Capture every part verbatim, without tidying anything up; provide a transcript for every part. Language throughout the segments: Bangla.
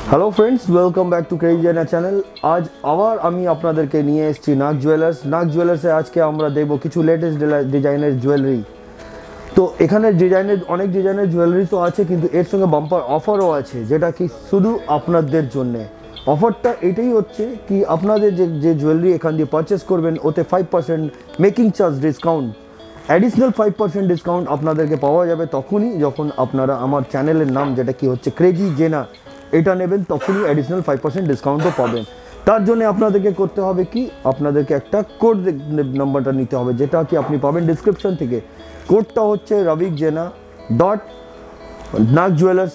Hello friends, welcome back to crazy Jena channel. আজ আবার আমি আপনাদেরকে নিয়ে এসেছি নাগ জুয়েলার্স। নাগ জুয়েলার্সে আজকে আমরা দেখব কিছু লেটেস্ট ডিজাইনের জুয়েলারি। তো এখানে ডিজাইনের অনেক ডিজাইনের জুয়েলারি তো আছে, কিন্তু এর সঙ্গে বাম্পার অফারও আছে, যেটা কি শুধু আপনাদের জন্যে। অফারটা এটাই হচ্ছে কি, আপনাদের যে যে জুয়েলারি এখান দিয়ে পারচেস করবেন, ওতে five percent making charge discount, additional five percent discount আপনাদেরকে পাওয়া যাবে তখনই যখন আপনারা আমার চ্যানেলের নাম যেটা কি হচ্ছে ক্রেজি জেনা এটা নেবেন, তখনই অ্যাডিশনাল ফাইভ পার্সেন্ট ডিসকাউন্টও পাবেন। তার জন্য আপনাদেরকে করতে হবে কি, আপনাদেরকে একটা কোড নাম্বারটা নিতে হবে, যেটা কি আপনি পাবেন ডিসক্রিপশন থেকে। কোডটা হচ্ছে রবিক জেনা ডট নাগ জুয়েলার্স।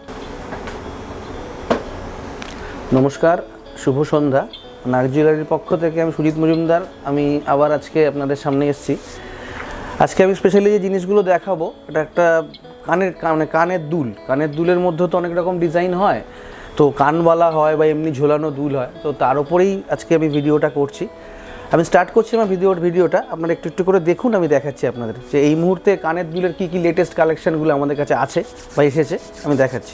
নমস্কার, শুভ সন্ধ্যা। নাগ জুয়েলারির পক্ষ থেকে আমি সুজিত মজুমদার। আমি আবার আজকে আপনাদের সামনে এসেছি। আজকে আমি স্পেশালি যে জিনিসগুলো দেখাবো, এটা একটা কানের মানে কানের দুল। কানের দুলের মধ্যে তো অনেক রকম ডিজাইন হয়, তো কানবালা হয় বা এমনি ঝোলানো দুল হয়, তো তার উপরেই আজকে আমি ভিডিওটা করছি। আমি স্টার্ট করছি আমার ভিডিওর ভিডিওটা আপনারা একটু একটু করে দেখুন। আমি দেখাচ্ছি আপনাদের যে এই মুহূর্তে কানের দুলের কী কী লেটেস্ট কালেকশানগুলো আমাদের কাছে আছে বা এসেছে, আমি দেখাচ্ছি।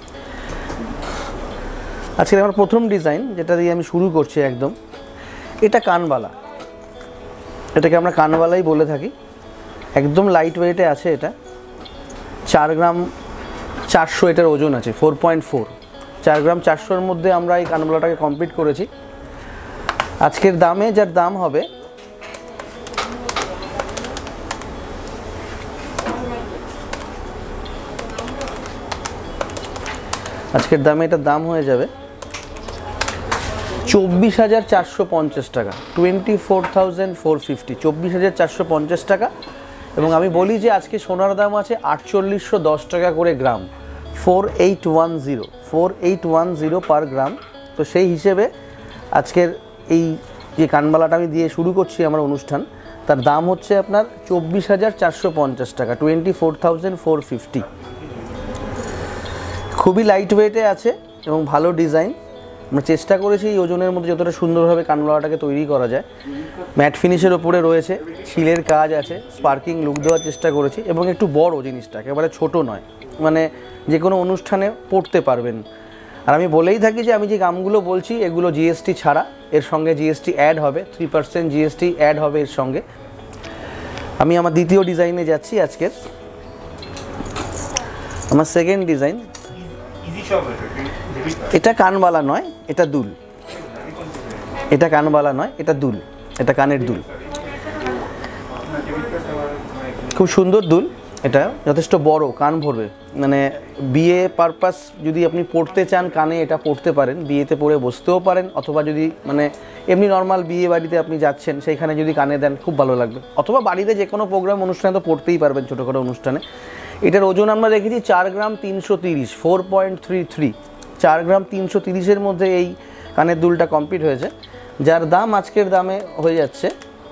আজকে আমার প্রথম ডিজাইন যেটা দিয়ে আমি শুরু করছি একদম, এটা কানবালা। এটাকে আমরা কানবালাই বলে থাকি। একদম লাইট ওয়েটে আছে, এটা চার গ্রাম চারশো এটার ওজন আছে, ফোর পয়েন্ট ফোর। চার গ্রাম চারশোর মধ্যে আমরা এই কানবালাটাকে কমপ্লিট করেছি। আজকের দামে যার দাম হবে আজকের দামে এটার দাম হয়ে যাবে চব্বিশ হাজার চারশো পঞ্চাশ টাকা, twenty four thousand four fifty চব্বিশ হাজার চারশো পঞ্চাশ টাকা। এবং আমি বলি যে আজকে সোনার দাম আছে আটচল্লিশশো দশ টাকা করে gram, four eight one zero four eight one zero per gram. তো সেই হিসেবে আজকের এই যে কানবালাটা আমি দিয়ে শুরু করছি আমার অনুষ্ঠান, তার দাম হচ্ছে আপনার চব্বিশ হাজার চারশো পঞ্চাশ টাকা, twenty four thousand four fifty. খুবই লাইট ওয়েটে আছে এবং ভালো ডিজাইন। আমরা চেষ্টা করেছি এই ওজনের মধ্যে যতটা সুন্দরভাবে কানবালাটাকে তৈরি করা যায়। ম্যাট ফিনিশের ওপরে রয়েছে, শিলের কাজ আছে, স্পার্কিং লুক দেওয়ার চেষ্টা করেছি। এবং একটু বড় জিনিসটা, একেবারে ছোট নয়, মানে যে কোনো অনুষ্ঠানে পড়তে পারবেন। আর আমি বলেই থাকি যে আমি যে দামগুলো বলছি এগুলো জিএসটি ছাড়া, এর সঙ্গে জিএসটি অ্যাড হবে, থ্রি পার্সেন্ট জিএসটি অ্যাড হবে এর সঙ্গে। আমি আমার দ্বিতীয় ডিজাইনে যাচ্ছি আজকের। আমার সেকেন্ড ডিজাইন, এটা কানবালা নয়, এটা দুল। এটা কানবালা নয়, এটা দুল, এটা কানের দুল। খুব সুন্দর দুল, এটা যথেষ্ট বড়, কান ভরবে। মানে বিয়ে পারপাস যদি আপনি পড়তে চান কানে, এটা পড়তে পারেন, বিয়েতে পরে বসতেও পারেন, অথবা যদি মানে এমনি নর্মাল বিয়ে বাড়িতে আপনি যাচ্ছেন সেইখানে যদি কানে দেন খুব ভালো লাগবে, অথবা বাড়িতে যে কোনো প্রোগ্রাম অনুষ্ঠানে তো পড়তেই পারবেন, ছোটোখাটো অনুষ্ঠানে। এটার ওজন আমরা রেখেছি চার গ্রাম তিনশো তিরিশ ফোর পয়েন্ট থ্রি থ্রি চার গ্রাম তিনশো তিরিশের মধ্যে এই কানের দুলটা কমপ্লিট হয়েছে, যার দাম আজকের দামে হয়ে যাচ্ছে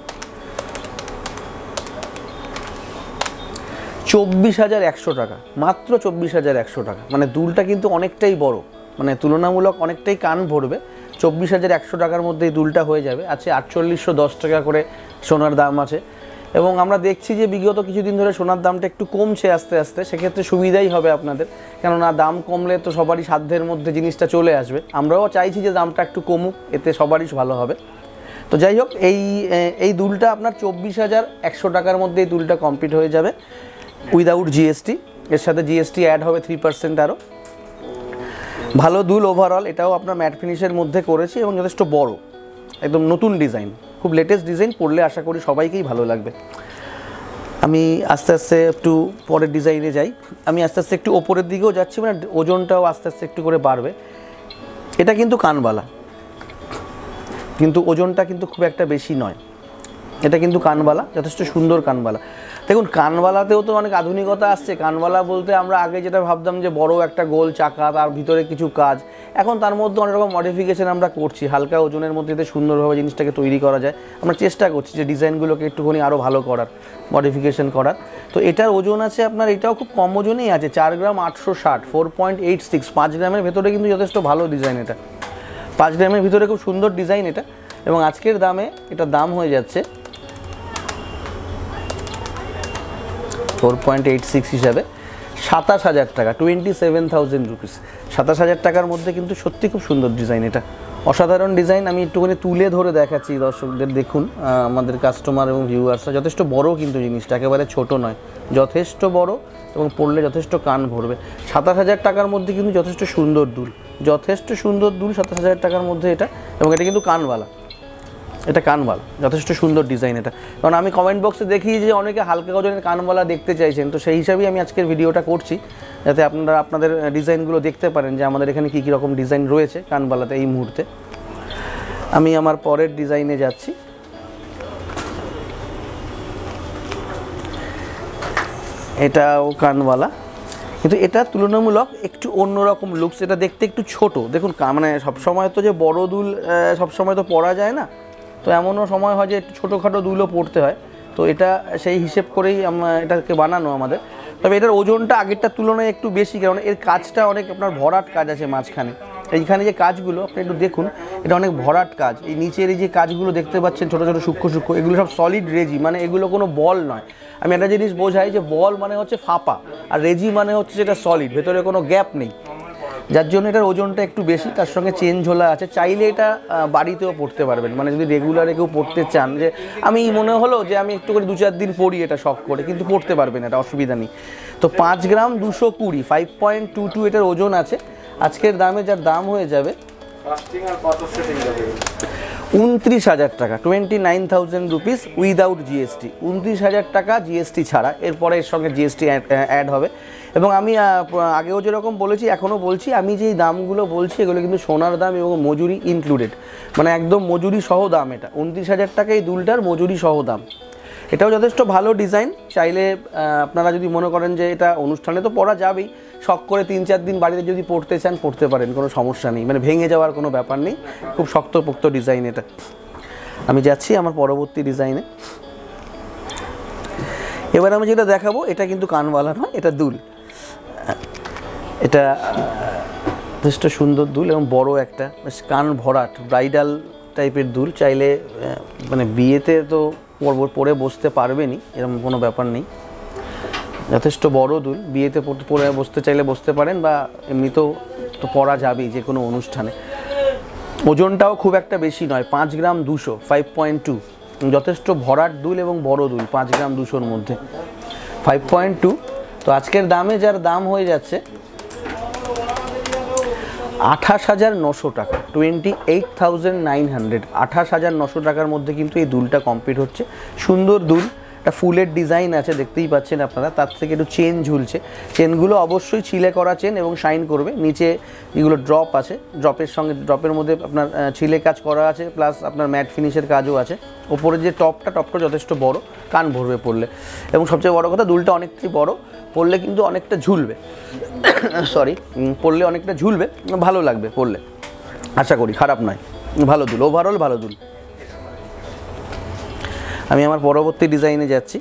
চব্বিশ হাজার একশো টাকা, মাত্র চব্বিশ হাজার একশো টাকা। মানে দুলটা কিন্তু অনেকটাই বড়, মানে তুলনামূলক অনেকটাই কান ভরবে। চব্বিশ হাজার একশো টাকার মধ্যে এই দুলটা হয়ে যাবে। আছে আটচল্লিশশো দশ টাকা করে সোনার দাম আছে। এবং আমরা দেখছি যে বিগত কিছুদিন ধরে সোনার দামটা একটু কমছে আস্তে আস্তে, সেক্ষেত্রে সুবিধাই হবে আপনাদের, কেননা দাম কমলে তো সবারই সাধ্যের মধ্যে জিনিসটা চলে আসবে। আমরাও চাইছি যে দামটা একটু কমুক, এতে সবারই ভালো হবে। তো যাই হোক, এই এই দুলটা আপনার চব্বিশ হাজার একশো টাকার মধ্যে এই দুলটা কমপ্লিট হয়ে যাবে উইদাউট জিএসটি। এর সাথে জিএসটি অ্যাড হবে থ্রি পার্সেন্ট আরও। ভালো দুল ওভারঅল। এটাও আপনার ম্যাট ফিনিশের মধ্যে করেছি এবং যথেষ্ট বড়, একদম নতুন ডিজাইন, খুব লেটেস্ট ডিজাইন। পড়লে আশা করি সবাইকেই ভালো লাগবে। আমি আস্তে আস্তে একটু পরের ডিজাইনে যাই। আমি আস্তে আস্তে একটু ওপরের দিকেও যাচ্ছি, মানে ওজনটাও আস্তে আস্তে একটু করে বাড়বে। এটা কিন্তু কানবালা, কিন্তু ওজনটা কিন্তু খুব একটা বেশি নয়। এটা কিন্তু কানবালা, যথেষ্ট সুন্দর কানবালা। দেখুন, কানবালাতেও তো অনেক আধুনিকতা আসছে। কানবালা বলতে আমরা আগে যেটা ভাবতাম যে বড় একটা গোল চাকা, তার ভিতরে কিছু কাজ, এখন তার মধ্যে অনেক রকম মডিফিকেশান আমরা করছি। হালকা ওজনের মধ্যে যাতে সুন্দরভাবে জিনিসটাকে তৈরি করা যায়, আমরা চেষ্টা করছি যে ডিজাইনগুলোকে একটুখানি আরও ভালো করার, মডিফিকেশান করার। তো এটার ওজন আছে আপনার, এটাও খুব কম ওজনেই আছে, চার গ্রাম আটশো ষাট ফোর পয়েন্ট এইট সিক্স পাঁচ গ্রামের ভেতরে কিন্তু যথেষ্ট ভালো ডিজাইন। এটা পাঁচ গ্রামের ভিতরে খুব সুন্দর ডিজাইন এটা। এবং আজকের দামে এটার দাম হয়ে যাচ্ছে ফোর পয়েন্ট এইট সিক্স হিসাবে সাতাশ হাজার টাকা, টোয়েন্টি সেভেন থাউজেন্ড রুপিস। সাতাশ হাজার টাকার মধ্যে কিন্তু সত্যি খুব সুন্দর ডিজাইন, এটা অসাধারণ ডিজাইন। আমি একটুখানি তুলে ধরে দেখাচ্ছি দর্শকদের, দেখুন আমাদের কাস্টমার এবং ভিউয়ার্সরা, যথেষ্ট বড় কিন্তু জিনিসটা, একেবারে ছোট নয়, যথেষ্ট বড় এবং পরলে যথেষ্ট কান ভরবে। সাতাশ হাজার টাকার মধ্যে কিন্তু যথেষ্ট সুন্দর দুল, যথেষ্ট সুন্দর দুল সাতাশ হাজার টাকার মধ্যে এটা। এবং এটা কিন্তু কানওয়ালা, এটা কানওয়ালা, যথেষ্ট সুন্দর ডিজাইন এটা। কারণ আমি কমেন্ট বক্সে দেখি যে অনেকে হালকা ওজনের কানওয়ালা দেখতে চাইছেন, তো সেই হিসাবেই আমি আজকের ভিডিওটা করছি, যাতে আপনারা আপনাদের ডিজাইনগুলো দেখতে পারেন যে আমাদের এখানে কী কী রকম ডিজাইন রয়েছে কানওয়ালাতে এই মুহূর্তে। আমি আমার পরের ডিজাইনে যাচ্ছি। এটাও কানওয়ালা, কিন্তু এটা তুলনামূলক একটু অন্যরকম লুকস। এটা দেখতে একটু ছোট, দেখুন মানে সবসময় তো যে বড় দুল সবসময় তো পরা যায় না, তো এমনও সময় হয় যে একটু ছোটোখাটো দুলও পড়তে হয়, তো এটা সেই হিসেব করেই এটাকে বানানো আমাদের। তবে এটার ওজনটা আগেরটার তুলনায় একটু বেশি, কারণ এর কাজটা অনেক আপনার ভরাট কাজ আছে মাঝখানে। এইখানে যে কাজগুলো আপনি একটু দেখুন, এটা অনেক ভরাট কাজ। এই নিচের এই যে কাজগুলো দেখতে পাচ্ছেন ছোটো ছোটো সূক্ষ্ম সূক্ষ্ম, এগুলো সব সলিড রেজি, মানে এগুলো কোনো বল নয়। আমি একটা জিনিস বোঝাই যে বল মানে হচ্ছে ফাঁপা, আর রেজি মানে হচ্ছে যেটা সলিড, ভেতরে কোনো গ্যাপ নেই, যার জন্য এটার ওজনটা একটু বেশি। তার সঙ্গে চেন ঝোলা আছে, চাইলে এটা বাড়িতেও পড়তে পারবেন, মানে যদি রেগুলারে কেউ পড়তে চান, যে আমি মনে হলো যে আমি একটু করে দু চার দিন পড়ি এটা শখ করে, কিন্তু পড়তে পারবেন, এটা অসুবিধা নেই। তো পাঁচ গ্রাম দুশো কুড়ি ফাইভ পয়েন্ট টু টু এটার ওজন আছে। আজকের দামে যার দাম হয়ে যাবে উনত্রিশ হাজার টাকা, twenty nine thousand rupees without GST. উনত্রিশ হাজার টাকা জিএসটি ছাড়া, এরপরে এর সঙ্গে জিএসটি অ্যাড হবে। এবং আমি আগেও যেরকম বলেছি এখনও বলছি, আমি যেই দামগুলো বলছি এগুলো কিন্তু সোনার দাম এবং মজুরি ইনক্লুডেড, মানে একদম মজুরি সহ দাম। এটা উনত্রিশ হাজার টাকা এই দুলটার মজুরি সহ দাম। এটাও যথেষ্ট ভালো ডিজাইন। চাইলে আপনারা যদি মনে করেন যে এটা অনুষ্ঠানে তো পরা যাবেই, শখ করে তিন চার দিন বাড়িতে যদি পড়তে চান পড়তে পারেন, কোনো সমস্যা নেই, মানে ভেঙে যাওয়ার কোনো ব্যাপার নেই, খুব শক্তপোক্ত ডিজাইন এটা। আমি যাচ্ছি আমার পরবর্তী ডিজাইনে। এবার আমি যেটা দেখাবো এটা কিন্তু কানওয়ালা নয়, এটা দুল। এটা যথেষ্ট সুন্দর দুল এবং বড় একটা, বেশ কান ভরাট ব্রাইডাল টাইপের দুল। চাইলে মানে বিয়েতে তো পরে বসতে পারবেনই, এরকম কোনো ব্যাপার নেই, যথেষ্ট বড় দুল। বিয়েতে পরে বসতে চাইলে বসতে পারেন, বা এমনিতেও তো পরা যাবেই যে কোনো অনুষ্ঠানে। ওজনটাও খুব একটা বেশি নয়, পাঁচ গ্রাম দুশো ফাইভ পয়েন্ট টু, যথেষ্ট ভরাট দুল এবং বড় দুল, পাঁচ গ্রাম দুশোর মধ্যে ফাইভ পয়েন্ট টু। তো আজকের দামে যার দাম হয়ে যাচ্ছে আঠাশ হাজার নশো টাকা, twenty eight thousand nine hundred. আঠাশ হাজার নশো টাকার মধ্যে কিন্তু এই দুলটা কমপ্লিট হচ্ছে। সুন্দর দুল, একটা ফুলের ডিজাইন আছে দেখতেই পাচ্ছেন আপনারা, তার থেকে একটু চেন ঝুলছে। চেনগুলো অবশ্যই ছিলে করা চেন এবং শাইন করবে। নিচে এগুলো ড্রপ আছে, ড্রপের সঙ্গে ড্রপের মধ্যে আপনার ছিলে কাজ করা আছে, প্লাস আপনার ম্যাট ফিনিশের কাজও আছে। ওপরে যে টপটা টপটা যথেষ্ট বড়, কান ভরবে পরলে। এবং সবচেয়ে বড় কথা, দুলটা অনেকটাই বড়, পরলে কিন্তু অনেকটা ঝুলবে, সরি পরলে অনেকটা ঝুলবে, ভালো লাগবে পরলে, আশা করি খারাপ নয়, ভালো দুল, ওভারঅল ভালো দুল। আমি আমার পরবর্তী ডিজাইনে যাচ্ছি।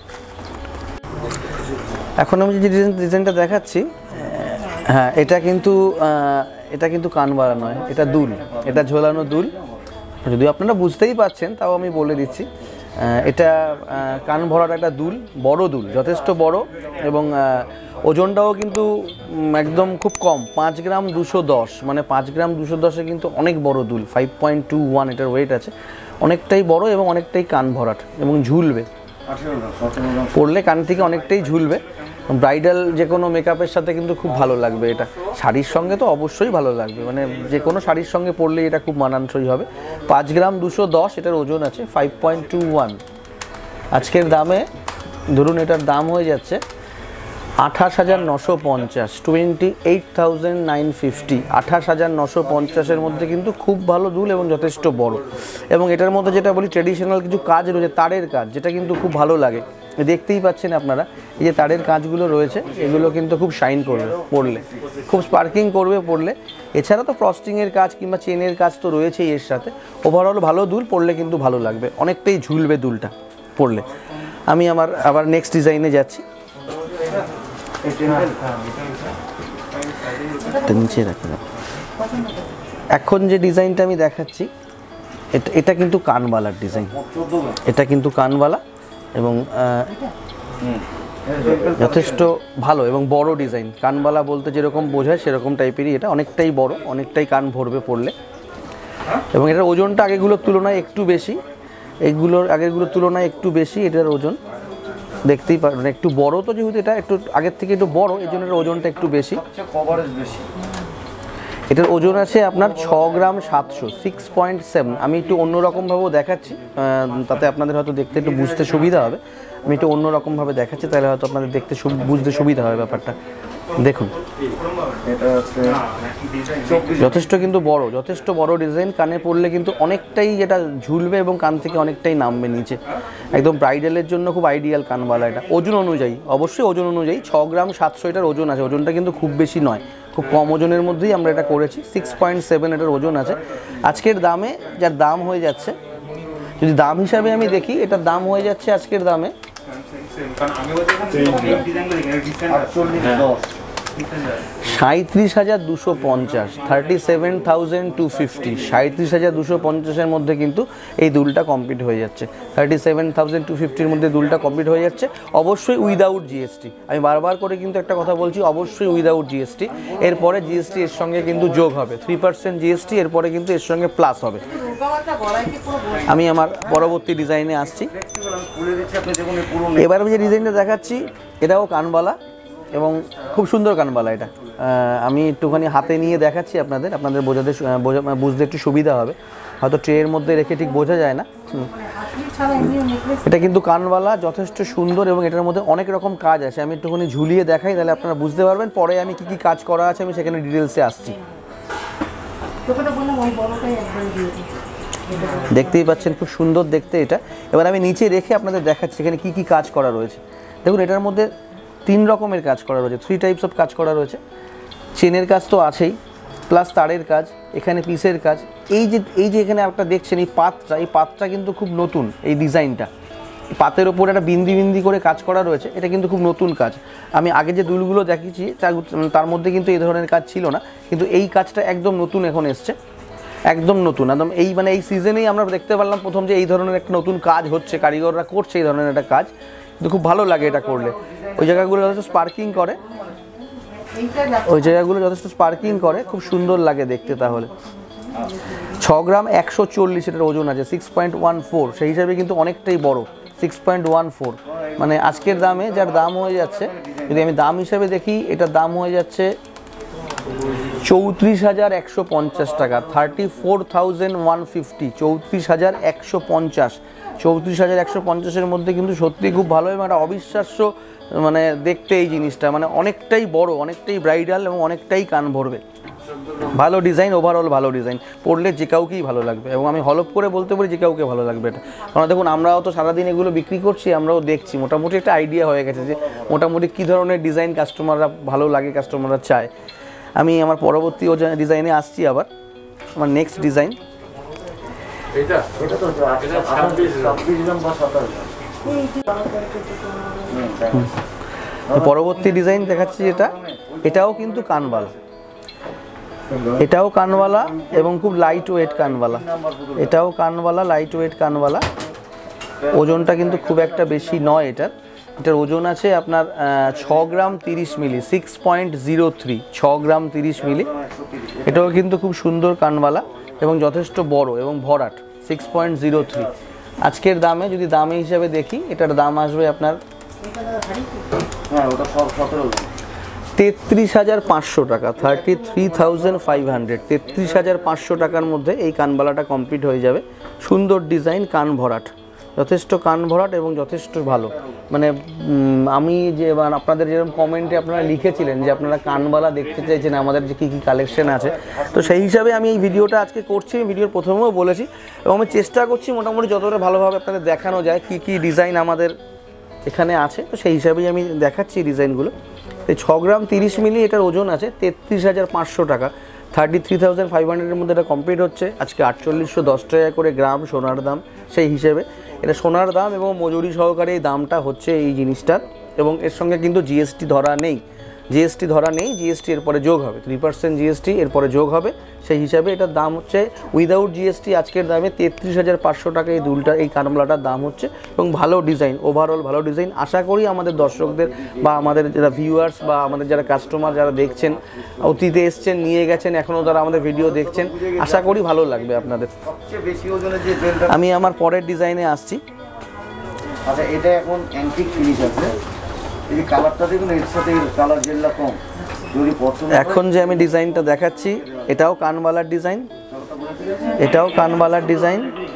এখন আমি যে ডিজাইনটা দেখাচ্ছি, হ্যাঁ এটা কিন্তু এটা কিন্তু কানওয়ালা নয়, এটা দুল, এটা ঝোলানো দুল। যদিও আপনারা বুঝতেই পারছেন, তাও আমি বলে দিচ্ছি, এটা কান ভরাট একটা দুল, বড় দুল, যথেষ্ট বড়। এবং ওজনটাও কিন্তু একদম খুব কম, পাঁচ গ্রাম দুশো দশ, মানে পাঁচ গ্রাম দুশো দশে কিন্তু অনেক বড় দুল, ফাইভ পয়েন্ট টু ওয়ান এটার ওয়েট আছে। অনেকটাই বড় এবং অনেকটাই কান ভরাট এবং ঝুলবে, পরলে কান থেকে অনেকটাই ঝুলবে। ব্রাইডাল যে কোনো মেকআপের সাথে কিন্তু খুব ভালো লাগবে এটা, শাড়ির সঙ্গে তো অবশ্যই ভালো লাগবে, মানে যে কোনো শাড়ির সঙ্গে পরলে এটা খুব মানানসই হবে। পাঁচ গ্রাম দুশো দশ এটার ওজন আছে, ফাইভ পয়েন্ট টু ওয়ান। আজকের দামে ধরুন এটার দাম হয়ে যাচ্ছে আঠাশ হাজার নশো পঞ্চাশ, twenty eight thousand nine fifty. আঠাশ হাজার নশো পঞ্চাশের মধ্যে কিন্তু খুব ভালো দুল এবং যথেষ্ট বড়। এবং এটার মধ্যে যেটা বলি ট্রেডিশনাল কিছু কাজ রয়েছে, তারের কাজ, যেটা কিন্তু খুব ভালো লাগে। দেখতেই পাচ্ছেন আপনারা, এই যে তারের কাজগুলো রয়েছে, এগুলো কিন্তু খুব শাইন করবে পরলে, খুব স্পার্কিং করবে পরলে। এছাড়া তো ফ্রস্টিংয়ের কাজ কিংবা চেনের কাজ তো রয়েছেই এর সাথে। ওভারঅল ভালো দুল, পরলে কিন্তু ভালো লাগবে, অনেকটাই ঝুলবে দুলটা পরলে। আমি আমার আবার নেক্সট ডিজাইনে যাচ্ছি। নিচে রাখি, এখন যে ডিজাইনটা আমি দেখাচ্ছি এটা এটা কিন্তু কানওয়ালার ডিজাইন, এটা কিন্তু কানওয়ালা। এবং যথেষ্ট ভালো এবং বড় ডিজাইন, কানবালা বলতে যেরকম বোঝায় সেরকম টাইপেরই এটা, অনেকটাই বড়, অনেকটাই কান ভরবে পড়লে, এবং এটার ওজনটা আগেগুলোর তুলনায় একটু বেশি, এইগুলোর আগেরগুলোর তুলনায় একটু বেশি এটার ওজন, দেখতেই পারেন একটু বড় তো, যেহেতু এটা একটু আগের থেকে একটু বড় এই জন্য এটার ওজনটা একটু বেশি, কভারেজ বেশি। এটার ওজন আছে আপনার ছ গ্রাম সাতশো, সিক্স পয়েন্ট সেভেন। আমি একটু অন্যরকমভাবেও দেখাচ্ছি, তাতে আপনাদের হয়তো দেখতে একটু বুঝতে সুবিধা হবে। আমি একটু অন্যরকমভাবে দেখাচ্ছি, তাহলে হয়তো আপনাদের দেখতে বুঝতে সুবিধা হবে ব্যাপারটা। দেখুন যথেষ্ট কিন্তু বড়, যথেষ্ট বড় ডিজাইন, কানে পড়লে কিন্তু অনেকটাই যেটা ঝুলবে এবং কান থেকে অনেকটাই নামবে নিচে, একদম ব্রাইডালের জন্য খুব আইডিয়াল কানবালা এটা। ওজন অনুযায়ী, অবশ্যই ওজন অনুযায়ী ছ গ্রাম সাতশো এটার ওজন আছে, ওজনটা কিন্তু খুব বেশি নয়, খুব কম ওজনের মধ্যেই আমরা এটা করেছি। সিক্স পয়েন্ট সেভেন এটার ওজন আছে। আজকের দামে যার দাম হয়ে যাচ্ছে, যদি দাম হিসাবে আমি দেখি, এটার দাম হয়ে যাচ্ছে আজকের দামে সাঁত্রিশ হাজার দুশো পঞ্চাশ, thirty seven thousand two fifty সাঁত্রিশ হাজার দুশো পঞ্চাশের মধ্যে কিন্তু এই দুলটা কমপ্লিট হয়ে যাচ্ছে। থার্টি সেভেন থাউজেন্ড টু ফিফটির মধ্যে দুলটা কমপ্লিট হয়ে যাচ্ছে, অবশ্যই উইদাউট জিএসটি। আমি বারবার করে কিন্তু একটা কথা বলছি, অবশ্যই উইদাউট জিএসটি। এরপরে জিএসটি এর সঙ্গে কিন্তু যোগ হবে, থ্রি পার্সেন্ট জিএসটি এরপরে কিন্তু এর সঙ্গে প্লাস হবে। আমি আমার পরবর্তী ডিজাইনে আসছি। এবার আমি যে ডিজাইনটা দেখাচ্ছি এটাও কানবালা এবং খুব সুন্দর কানবালা। এটা আমি একটুখানি হাতে নিয়ে দেখাচ্ছি আপনাদের, আপনাদের বোঝাতে বুঝতে একটু সুবিধা হবে, হয়তো ট্রের মধ্যে রেখে ঠিক বোঝা যায় না। এটা কিন্তু কানবালা যথেষ্ট সুন্দর এবং এটার মধ্যে অনেক রকম কাজ আছে। আমি একটুখানি ঝুলিয়ে দেখাই, তাহলে আপনারা বুঝতে পারবেন। পরে আমি কি কি কাজ করা আছে আমি সেখানে ডিটেলসে আসছি। দেখতেই পাচ্ছেন খুব সুন্দর দেখতে এটা। এবার আমি নিচে রেখে আপনাদের দেখাচ্ছি এখানে কি কি কাজ করা রয়েছে। দেখুন এটার মধ্যে তিন রকমের কাজ করা রয়েছে, থ্রি টাইপস অফ কাজ করা রয়েছে। চেনের কাজ তো আছেই, প্লাস তারের কাজ, এখানে পিসের কাজ। এই যে এই যে এখানে একটা দেখছেন এই পাতটা, এই পাতটা কিন্তু খুব নতুন। এই ডিজাইনটা পাতের ওপর একটা বিন্দি বিন্দি করে কাজ করা রয়েছে, এটা কিন্তু খুব নতুন কাজ। আমি আগে যে দুলগুলো দেখিয়েছি তার মধ্যে কিন্তু এই ধরনের কাজ ছিল না, কিন্তু এই কাজটা একদম নতুন এখন এসছে, একদম নতুন একদম। এই মানে এই সিজনেই আমরা দেখতে পারলাম প্রথম যে এই ধরনের একটা নতুন কাজ হচ্ছে, কারিগররা করছে এই ধরনের একটা কাজ, কিন্তু খুব ভালো লাগে এটা করলে। ওই জায়গাগুলো যথেষ্ট স্পার্কিং করে, ওই জায়গাগুলো যথেষ্ট স্পার্কিং করে, খুব সুন্দর লাগে দেখতে। তাহলে ছ গ্রাম একশো চল্লিশ এটার ওজন আছে, সিক্স পয়েন্ট ওয়ান ফোর, সেই হিসাবে কিন্তু অনেকটাই বড়, সিক্স পয়েন্ট ওয়ান ফোর। মানে আজকের দামে যার দাম হয়ে যাচ্ছে, যদি আমি দাম হিসাবে দেখি, এটার দাম হয়ে যাচ্ছে চৌত্রিশ হাজার একশো পঞ্চাশ টাকা, thirty four thousand one fifty চৌত্রিশ হাজার একশো পঞ্চাশ চৌত্রিশ হাজার একশো পঞ্চাশের মধ্যে কিন্তু সত্যি খুব ভালো এবং একটা অবিশ্বাস্য মানে দেখতে এই জিনিসটা, মানে অনেকটাই বড়, অনেকটাই ব্রাইডাল এবং অনেকটাই কান ভরবে। ভালো ডিজাইন, ওভারঅল ভালো ডিজাইন, পড়লে যে কাউকেই ভালো লাগবে এবং আমি হলপ করে বলতে পারি যে কাউকে ভালো লাগবে এটা। কারণ দেখুন আমরাও তো সারাদিন এগুলো বিক্রি করছি, আমরাও দেখছি, মোটামুটি একটা আইডিয়া হয়ে গেছে যে মোটামুটি কী ধরনের ডিজাইন কাস্টমাররা ভালো লাগে, কাস্টমাররা চায়। আমি আমার পরবর্তী ডিজাইনে আসছি আবার, আমার নেক্সট ডিজাইন। পরবর্তী ডিজাইন দেখাচ্ছি যেটা, এটাও কিন্তু কানবালা, এটাও কানওয়ালা এবং খুব লাইট ওয়েট কানওয়ালা, এটাও কানওয়ালা, লাইট ওয়েট কানওয়ালা। ওজনটা কিন্তু খুব একটা বেশি নয় এটার, এটার ওজন আছে আপনার ছ গ্রাম তিরিশ milli, six point zero three ছ গ্রাম তিরিশ মিলি। এটাও কিন্তু খুব সুন্দর কানওয়ালা এবং যথেষ্ট বড় এবং ভরাট, সিক্স পয়েন্ট জিরো থ্রি। আজকের দামে যদি দামে হিসাবে দেখি, এটার দাম আসবে আপনার তেত্রিশ হাজার পাঁচশো টাকা, thirty three thousand five hundred তেত্রিশ হাজার পাঁচশো টাকার মধ্যে এই কানবালাটা কমপ্লিট হয়ে যাবে। সুন্দর ডিজাইন, কান ভরাট, যথেষ্ট কান ভরাট এবং যথেষ্ট ভালো। মানে আমি যে আপনাদের যেরকম কমেন্টে আপনারা লিখেছিলেন যে আপনারা কানবালা দেখতে চাইছেন আমাদের যে কী কী কালেকশন আছে, তো সেই হিসাবে আমি এই ভিডিওটা আজকে করছি। ভিডিওর প্রথমেও বলেছি এবং আমি চেষ্টা করছি মোটামুটি যতটা ভালোভাবে আপনাদের দেখানো যায় কী কী ডিজাইন আমাদের এখানে আছে, তো সেই হিসাবেই আমি দেখাচ্ছি ডিজাইনগুলো। এই ছ গ্রাম তিরিশ মিলি এটার ওজন আছে তেত্রিশ হাজার পাঁচশো টাকা, থার্টি থ্রি থাউজেন্ড ফাইভ হান্ড্রেডের মধ্যে এটা কমপ্লিট হচ্ছে। আজকে আটচল্লিশশো দশ টাকা করে গ্রাম সোনার দাম, সেই হিসেবে এটা সোনার দাম এবং মজুরি সহকারে এই দামটা হচ্ছে এই জিনিসটার, এবং এর সঙ্গে কিন্তু জিএসটি ধরা নেই। জিএসটি ধরা নেই, জিএসটি এরপরে যোগ হবে, থ্রি পার্সেন্ট জিএসটি এরপরে যোগ হবে। সেই হিসাবে এটার দাম হচ্ছে উইদাউট জিএসটি আজকের দামে তেত্রিশ হাজার পাঁচশো টাকা এই দুলটা, এই কানবালাটার দাম হচ্ছে। এবং ভালো ডিজাইন, ওভারঅল ভালো ডিজাইন। আশা করি আমাদের দর্শকদের বা আমাদের যারা ভিউয়ার্স বা আমাদের যারা কাস্টমার যারা দেখছেন, অতীতে এসছেন, নিয়ে গেছেন, এখনও তারা আমাদের ভিডিও দেখছেন, আশা করি ভালো লাগবে আপনাদের। আমি আমার পরের ডিজাইনে আসছি। আচ্ছা, এটা এখন অ্যান্টিক ফিনিশ আছে, এই যে কালারটা দেখুন, এর সাথে কালার জেলটা কম। যদি পছন্দ এখন যে আমি ডিজাইনটা দেখাচ্ছি এটাও কানবালার ডিজাইন, এটাও কানবালার ডিজাইন,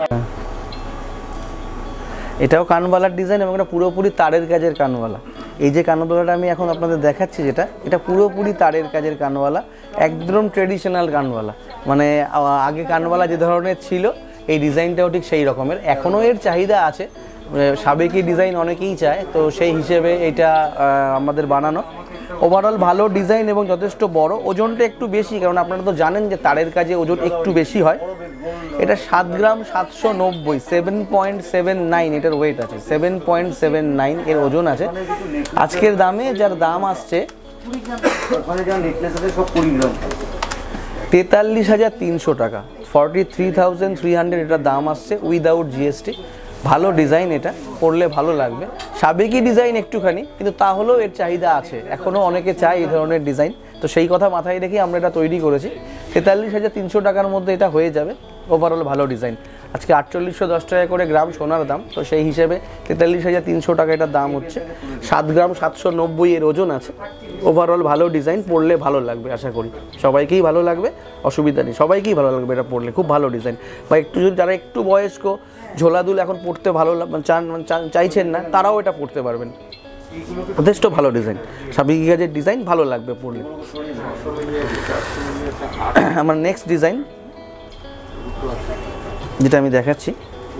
এটাও কানবালার ডিজাইন এবং এটা পুরোপুরি তারের কাজের কানবালা। এই যে কানবালাটা আমি এখন আপনাদের দেখাচ্ছি যেটা, এটা পুরোপুরি তারের কাজের কানবালা, একদম ট্রেডিশনাল কানবালা। মানে আগে কানবালা যে ধরনের ছিল এই ডিজাইনটাও ঠিক সেই রকমের, এখনও এর চাহিদা আছে, সাবেকি ডিজাইন অনেকেই চায়, তো সেই হিসেবে এটা আমাদের বানানো। ওভারঅল ভালো ডিজাইন এবং যথেষ্ট বড়, ওজনটা একটু বেশি, কারণ আপনারা তো জানেন যে তারের কাজে ওজন একটু বেশি হয়। এটা সাত গ্রাম সাতশো নব্বই, সেভেন পয়েন্ট সেভেন নাইন এটার ওয়েট আছে, সেভেন পয়েন্ট সেভেন নাইন এর ওজন আছে। আজকের দামে যার দাম আসছে তেতাল্লিশ হাজার তিনশো টাকা, forty three thousand three hundred এটার দাম আসছে উইদাউট জিএসটি। ভালো ডিজাইন, এটা পরলে ভালো লাগবে, সাবেকি ডিজাইন একটুখানি, কিন্তু তাহলেও এর চাহিদা আছে, এখনও অনেকে চায় এই ধরনের ডিজাইন, তো সেই কথা মাথায় রেখে আমরা এটা তৈরি করেছি। তেতাল্লিশ হাজার তিনশো টাকার মধ্যে এটা হয়ে যাবে, ওভারঅল ভালো ডিজাইন। আজকে আটচল্লিশশো দশ টাকা করে গ্রাম সোনার দাম, তো সেই হিসেবে তেতাল্লিশ হাজার তিনশো টাকা এটার দাম হচ্ছে। সাত গ্রাম সাতশো নব্বই এর ওজন আছে। ওভারঅল ভালো ডিজাইন, পরলে ভালো লাগবে, আশা করি সবাইকেই ভালো লাগবে, অসুবিধা নেই, সবাইকেই ভালো লাগবে এটা পরলে, খুব ভালো ডিজাইন। বা একটু যদি যারা একটু বয়স্ক, ঝোলাদুল এখন পড়তে ভালো চান চাইছেন না, তারাও এটা পড়তে পারবেন, যথেষ্ট ভালো ডিজাইন, সাবেকি কাজের ডিজাইন, ভালো লাগবে পরলে। আমার নেক্সট ডিজাইন যেটা আমি দেখাচ্ছি,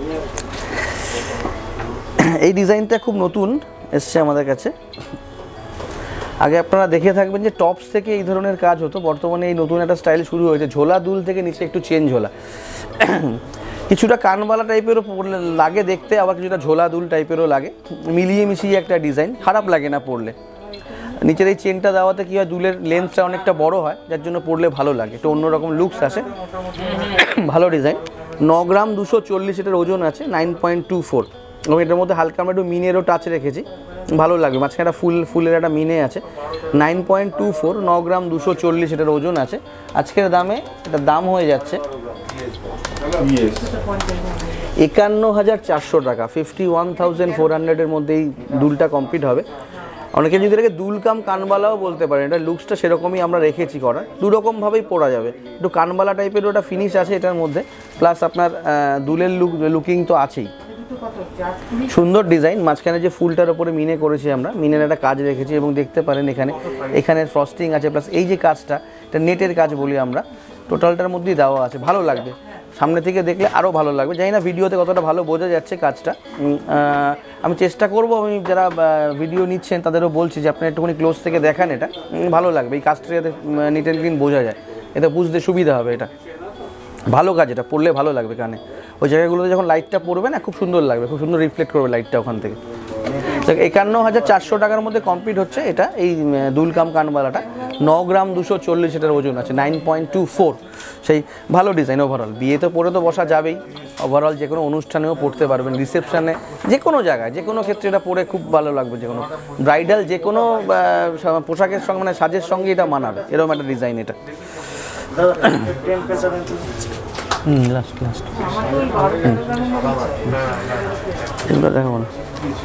এই ডিজাইনটা খুব নতুন এসছে আমাদের কাছে। আগে আপনারা দেখে থাকবেন যে টপস থেকে এই ধরনের কাজ হতো, বর্তমানে এই নতুন একটা স্টাইল শুরু হয়েছে, ঝোলা দুল থেকে নিচে একটু চেন ঝোলা, কিছুটা কানবালা টাইপেরও লাগে দেখতে, আবার কিছুটা ঝোলা দুল টাইপেরও লাগে, মিলিয়ে মিশিয়ে একটা ডিজাইন, খারাপ লাগে না পরলে। নিচের এই চেনটা দেওয়াতে কী হয়, দুলের লেন্থটা অনেকটা বড় হয়, যার জন্য পরলে ভালো লাগে, একটু অন্যরকম লুকস আসে, ভালো ডিজাইন। ন গ্রাম দুশো চল্লিশ এটার ওজন আছে, নাইন পয়েন্ট টু ফোর এবং এটার মধ্যে হালকা আমরা একটু মিনেরও টাচ রেখেছি, ভালো লাগবে, মাঝখানে একটা ফুল ফুলের একটা মিনে আছে। নাইন পয়েন্ট টু ফোর, ন গ্রাম দুশো চল্লিশ এটার ওজন আছে। আজকের দামে এটার দাম হয়ে যাচ্ছে একান্ন হাজার চারশো টাকা, ফিফটি ওয়ান থাউজেন্ড ফোর হান্ড্রেডের মধ্যে এই দুলটা কমপ্লিট হবে। অনেকে যদি এটাকে দুলকাম কানবালাও বলতে পারেন, এটা লুকসটা সেরকমই আমরা রেখেছি করার, দুরকমভাবেই পরা যাবে, একটু কানবালা টাইপের ওটা ফিনিশ আছে এটার মধ্যে, প্লাস আপনার দুলের লুক লুকিং তো আছেই, সুন্দর ডিজাইন। মাঝখানে যে ফুলটার ওপরে মিনে করেছি আমরা, মিনের একটা কাজ রেখেছি এবং দেখতে পারেন এখানে এখানে ফ্রস্টিং আছে, প্লাস এই যে কাজটা এটা নেটের কাজ বলি আমরা, টোটালটার মধ্যেই দেওয়া আছে, ভালো লাগবে, সামনে থেকে দেখলে আরও ভালো লাগবে। জানি না ভিডিওতে কতটা ভালো বোঝা যাচ্ছে কাজটা, আমি চেষ্টা করব, আমি যারা ভিডিও নিচ্ছেন তাদেরও বলছি যে আপনারা একটুখানি ক্লোজ থেকে দেখান, এটা ভালো লাগবে, এই কাজটা যাতে নিট অ্যান্ড ক্লিন বোঝা যায়, এটা বুঝতে সুবিধা হবে, এটা ভালো কাজ, এটা পড়লে ভালো লাগবে কানে, ওই জায়গাগুলোতে যখন লাইটটা পড়বে না খুব সুন্দর লাগবে, খুব সুন্দর রিফ্লেক্ট করবে লাইটটা ওখান থেকে। একান্ন হাজার চারশো টাকার মধ্যে কমপ্লিট হচ্ছে এটা, এই দুলকাম কানবালাটা, ন গ্রাম দুশো চল্লিশ এটার ওজন আছে, নাইন পয়েন্ট টু ফোর, সেই ভালো ডিজাইন। ওভারঅল বিয়েতে পরে তো বসা যাবেই, ওভারঅল যে কোনো অনুষ্ঠানেও পড়তে পারবেন, রিসেপশানে, যে কোনো জায়গায় যে কোনো ক্ষেত্রে এটা পরে খুব ভালো লাগবে, যে কোনো ব্রাইডাল যে কোনো পোশাকের সঙ্গে মানে সাজের সঙ্গে এটা মানাবে, এরকম একটা ডিজাইন এটা। হুম লাস্ট লাস্ট এগুলো দেখাবো না,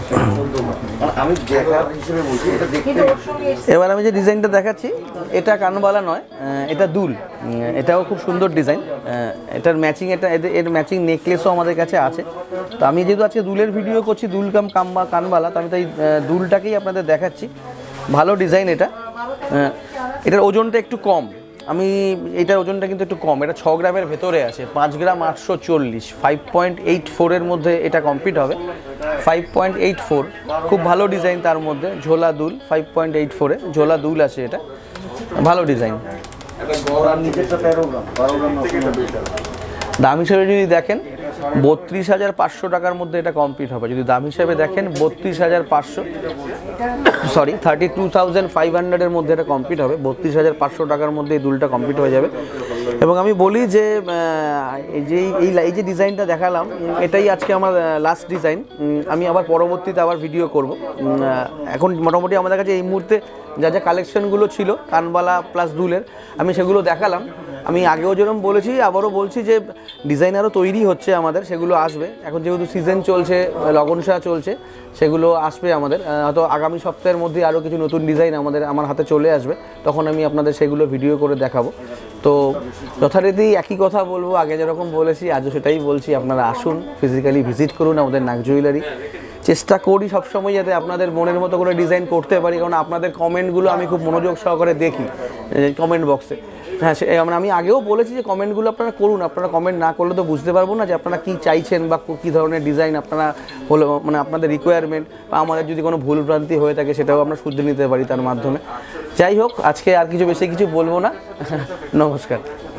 এবার আমি যে ডিজাইনটা দেখাচ্ছি এটা কানবালা নয়, এটা দুল, এটাও খুব সুন্দর ডিজাইন, এটার ম্যাচিং, এটা এর ম্যাচিং নেকলেসও আমাদের কাছে আছে। তো আমি যেহেতু আজকে দুলের ভিডিও করছি, দুলকাম কাম্বা কানবালা, তো আমি তাই দুলটাকেই আপনাদের দেখাচ্ছি, ভালো ডিজাইন এটা। এটার ওজনটা একটু কম, আমি এটার ওজনটা কিন্তু একটু কম, এটা ছ গ্রামের ভেতরে আছে, পাঁচ গ্রাম আটশো চল্লিশ, ফাইভ পয়েন্ট এইট ফোরের মধ্যে এটা কমপ্লিট হবে, ফাইভ পয়েন্ট এইট ফোর, খুব ভালো ডিজাইন, তার মধ্যে ঝোলা দুল, ফাইভ পয়েন্ট এইট ফোরে ঝোলা দুল আছে, এটা ভালো ডিজাইন। দাম হিসেবে যদি দেখেন বত্রিশ হাজার পাঁচশো টাকার মধ্যে এটা কমপ্লিট হবে। যদি দাম হিসেবে দেখেন বত্রিশ হাজার পাঁচশো sorry thirty two thousand five হান্ড্রেডের মধ্যে এটা কমপ্লিট হবে। বত্রিশ হাজার পাঁচশো টাকার মধ্যে এই দুলটা কমপ্লিট হয়ে যাবে। এবং আমি বলি যে এই যে এই এই যে ডিজাইনটা দেখালাম এটাই আজকে আমার লাস্ট ডিজাইন। আমি আবার পরবর্তীতে আবার ভিডিও করব। এখন মোটামুটি আমাদের কাছে এই মুহূর্তে যা যা কালেকশনগুলো ছিল কানবালা প্লাস দুলের আমি সেগুলো দেখালাম। আমি আগেও যেরকম বলেছি আবারও বলছি যে ডিজাইন আরও তৈরি হচ্ছে আমাদের, সেগুলো আসবে। এখন যেহেতু সিজন চলছে, লগনসা চলছে, সেগুলো আসবে আমাদের। হয়তো আগামী সপ্তাহের মধ্যে আরও কিছু নতুন ডিজাইন আমাদের আমার হাতে চলে আসবে, তখন আমি আপনাদের সেগুলো ভিডিও করে দেখাবো। তো যথারীতি একই কথা বলবো, আগে যেরকম বলেছি আজও সেটাই বলছি, আপনারা আসুন, ফিজিক্যালি ভিজিট করুন আমাদের নাগ জুয়েলারি। চেষ্টা করি সবসময় যাতে আপনাদের মনের মতো করে ডিজাইন করতে পারি, কারণ আপনাদের কমেন্টগুলো আমি খুব মনোযোগ সহকারে দেখি কমেন্ট বক্সে। হ্যাঁ, সে মানে আমি আগেও বলেছি যে কমেন্টগুলো আপনারা করুন, আপনারা কমেন্ট না করলে তো বুঝতে পারবো না যে আপনারা কী চাইছেন বা কী ধরনের ডিজাইন আপনারা হলো, মানে আপনাদের রিকোয়ারমেন্ট বা আমাদের যদি কোনো ভুলভ্রান্তি হয়ে থাকে সেটাও আমরা শুধরে নিতে পারি তার মাধ্যমে। যাই হোক, আজকে আর কিছু বেশি কিছু বলবো না। নমস্কার।